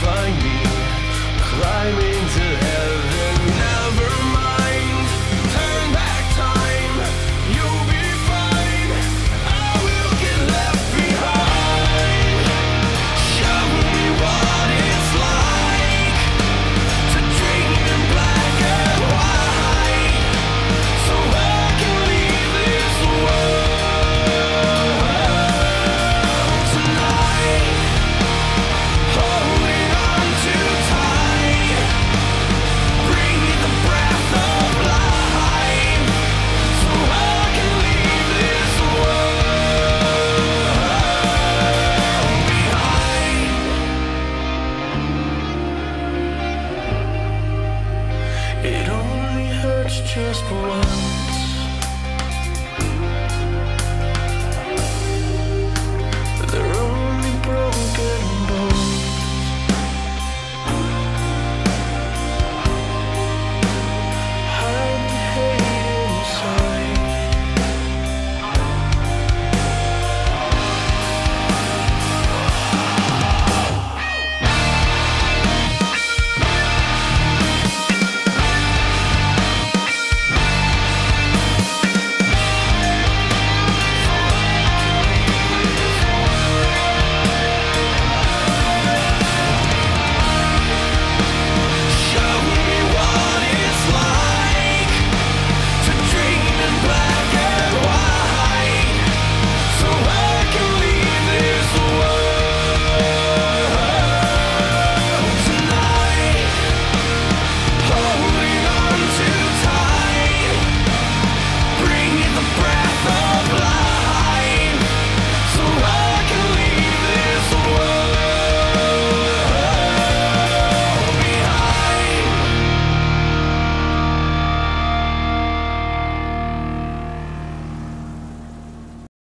find me climbing to heaven. Never mind, turn back time, you'll be fine. I will get left behind. Show me what it's like to dream in black and white, so I can leave this world tonight. Holding on too tight, breathe the breath of life, so I can leave this world behind. It only hurts just once.